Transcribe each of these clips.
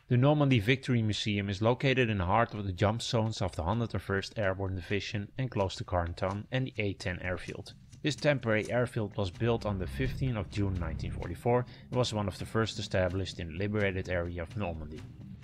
The Normandy Victory Museum is located in the heart of the jump zones of the 101st Airborne Division and close to Carnton and the A-10 airfield. This temporary airfield was built on the 15th of June 1944 and was one of the first established in the liberated area of Normandy.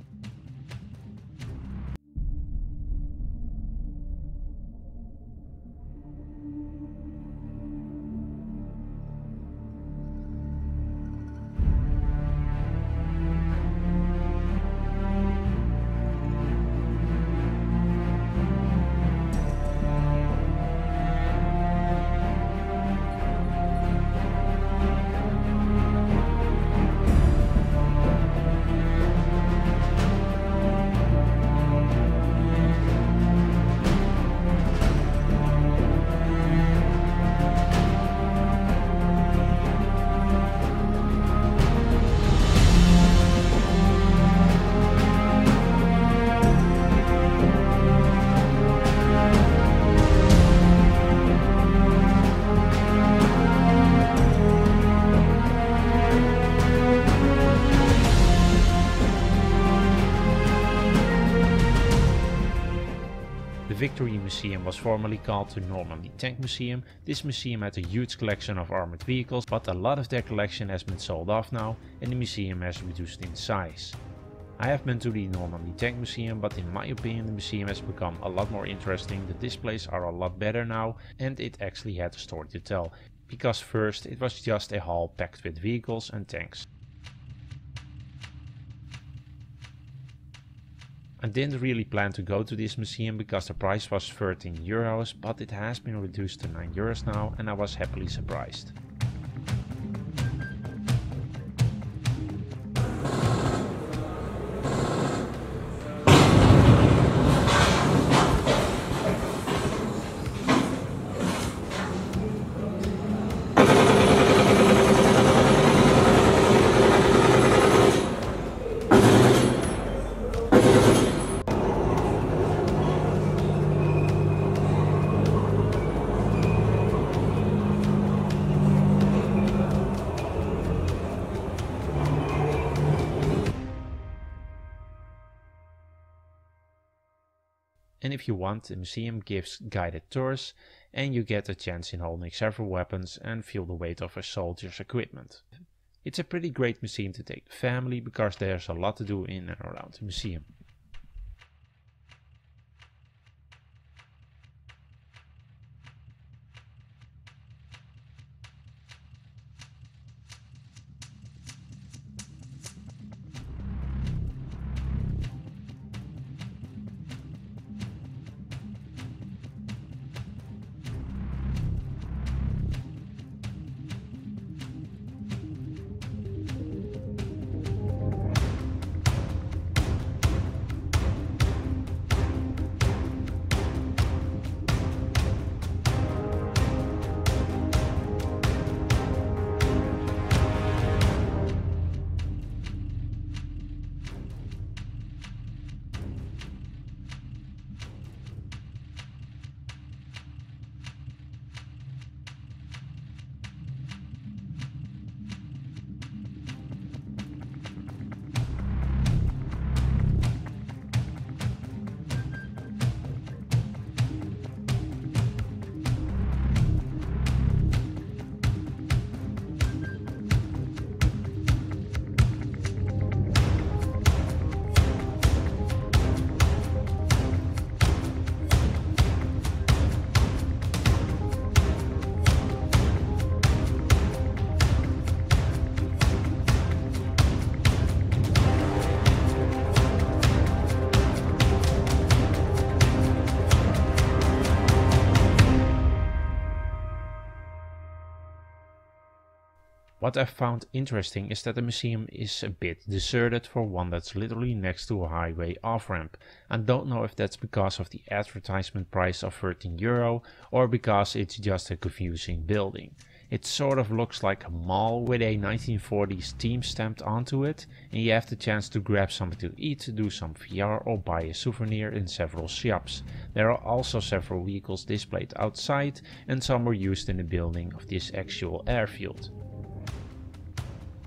The Victory Museum was formerly called the Normandy Tank Museum. This museum had a huge collection of armored vehicles, but a lot of their collection has been sold off now and the museum has reduced in size. I have been to the Normandy Tank Museum, but in my opinion the museum has become a lot more interesting. The displays are a lot better now and it actually had a story to tell, because first it was just a hall packed with vehicles and tanks. I didn't really plan to go to this museum because the price was 13 euros, but it has been reduced to 9 euros now and I was happily surprised. And if you want, the museum gives guided tours and you get a chance in holding several weapons and feel the weight of a soldier's equipment. It's a pretty great museum to take the family because there's a lot to do in and around the museum. What I found interesting is that the museum is a bit deserted for one that's literally next to a highway off-ramp. I don't know if that's because of the advertisement price of 13 euro or because it's just a confusing building. It sort of looks like a mall with a 1940s theme stamped onto it, and you have the chance to grab something to eat, do some VR or buy a souvenir in several shops. There are also several vehicles displayed outside and some were used in the building of this actual airfield.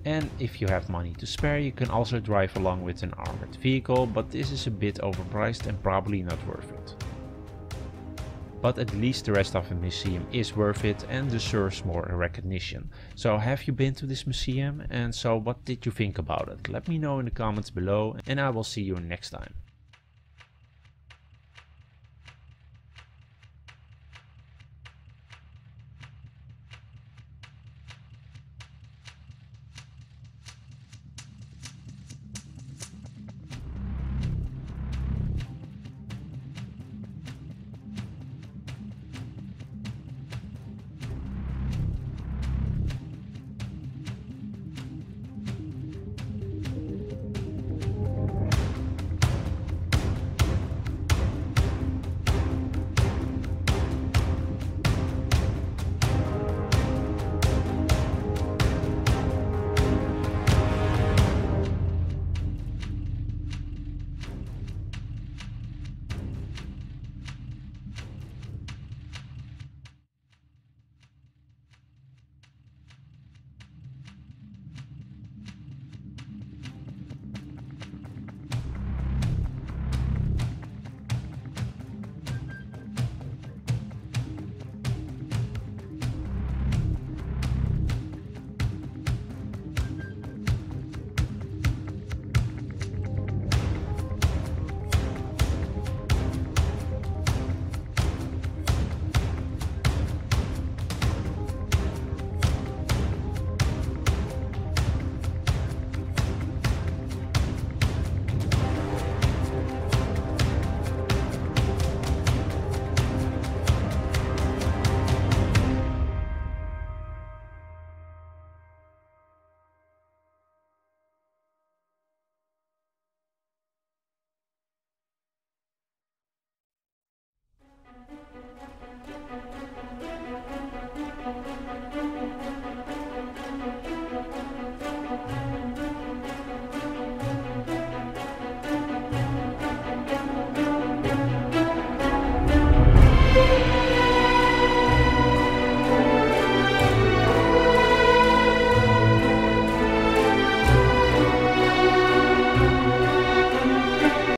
And if you have money to spare, you can also drive along with an armored vehicle, but this is a bit overpriced and probably not worth it. But at least the rest of the museum is worth it and deserves more recognition. So have you been to this museum, and so what did you think about it? Let me know in the comments below and I will see you next time.